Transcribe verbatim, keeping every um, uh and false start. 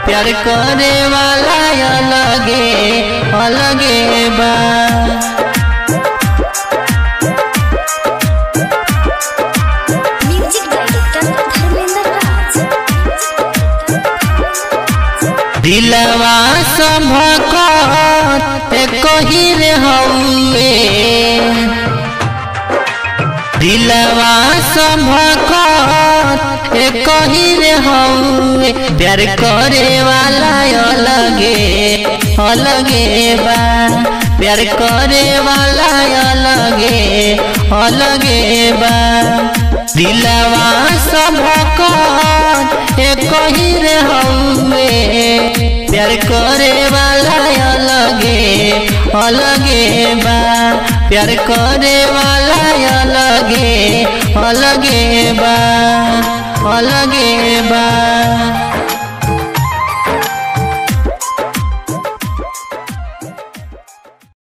प्यार करे वाला अलगे अलगे बा। दिलवा संभकत कही रे हउए, दिलवा संभकत कही रे हउए। प्यार करे वाला अलगे अलगे बा, प्यार करे वाला अलगे अलगे बा। दिलवा संभकत कही रे हउए, प्यार करे वाला अलगे अलगे बा, प्यार करे वाला अलगे अलगे बा अलगे बा।